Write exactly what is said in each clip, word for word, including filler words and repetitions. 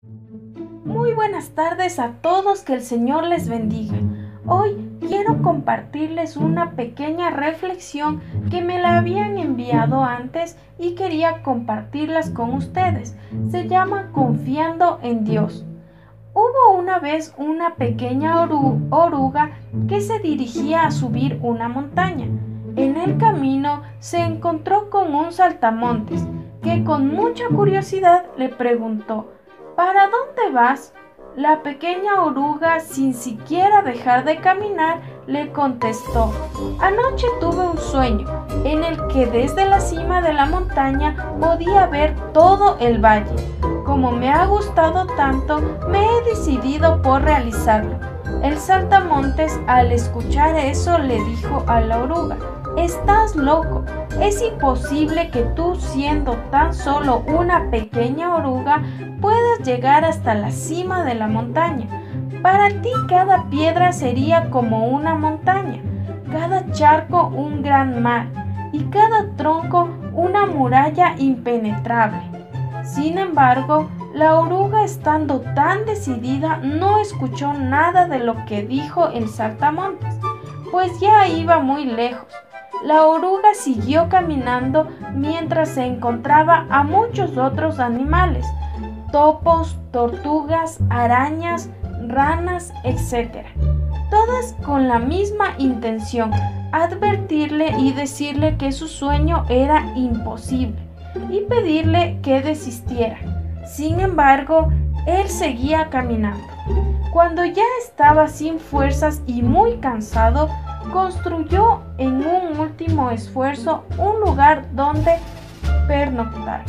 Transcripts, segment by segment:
Muy buenas tardes a todos, que el Señor les bendiga. Hoy quiero compartirles una pequeña reflexión que me la habían enviado antes y quería compartirlas con ustedes. Se llama Confiando en Dios. Hubo una vez una pequeña oru- oruga que se dirigía a subir una montaña. En el camino se encontró con un saltamontes que con mucha curiosidad le preguntó: ¿para dónde vas? La pequeña oruga, sin siquiera dejar de caminar, le contestó: anoche tuve un sueño en el que desde la cima de la montaña podía ver todo el valle. Como me ha gustado tanto, me he decidido por realizarlo. El saltamontes, al escuchar eso, le dijo a la oruga: estás loco. Es imposible que tú, siendo tan solo una pequeña oruga, puedas llegar hasta la cima de la montaña. Para ti cada piedra sería como una montaña, cada charco un gran mar y cada tronco una muralla impenetrable. Sin embargo, la oruga, estando tan decidida, no escuchó nada de lo que dijo el saltamontes, pues ya iba muy lejos. La oruga siguió caminando mientras se encontraba a muchos otros animales: topos, tortugas, arañas, ranas, etcétera. Todas con la misma intención: advertirle y decirle que su sueño era imposible y pedirle que desistiera. Sin embargo, él seguía caminando. Cuando ya estaba sin fuerzas y muy cansado, construyó en un último esfuerzo un lugar donde pernoctar.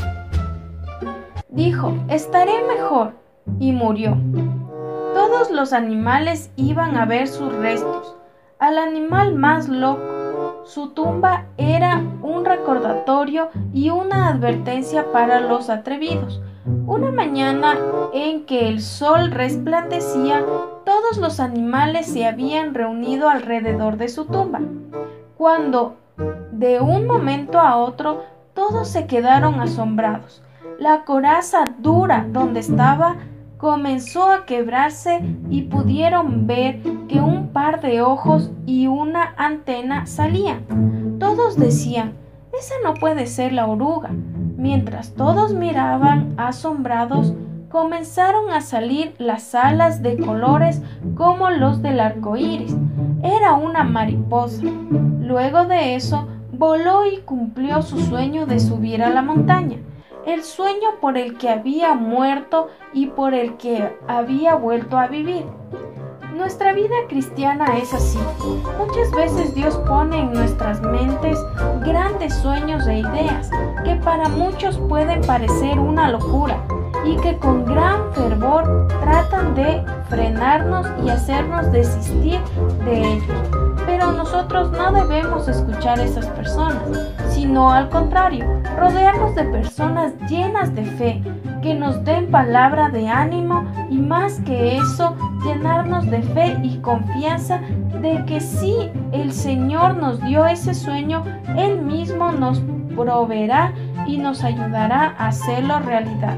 Dijo: estaré mejor, y murió. Todos los animales iban a ver sus restos. Al animal más loco, su tumba era un recordatorio y una advertencia para los atrevidos. Una mañana en que el sol resplandecía, todos los animales se habían reunido alrededor de su tumba, cuando de un momento a otro todos se quedaron asombrados. La coraza dura donde estaba comenzó a quebrarse y pudieron ver que un par de ojos y una antena salían. Todos decían: esa no puede ser la oruga. Mientras todos miraban asombrados, comenzaron a salir las alas de colores como los del arco iris. Era una mariposa. Luego de eso, voló y cumplió su sueño de subir a la montaña, el sueño por el que había muerto y por el que había vuelto a vivir. Nuestra vida cristiana es así. Muchas veces Dios pone en nuestras mentes grandes sueños e ideas que para muchos pueden parecer una locura y que con gran fervor tratan de frenarnos y hacernos desistir de ellos. Pero nosotros no debemos escuchar a esas personas, sino al contrario, rodearnos de personas llenas de fe, que nos den palabra de ánimo y, más que eso, llenarnos de fe y confianza de que si el Señor nos dio ese sueño, Él mismo nos proveerá y nos ayudará a hacerlo realidad.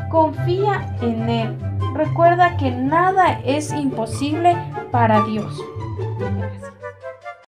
Confía en Él. Recuerda que nada es imposible para Dios.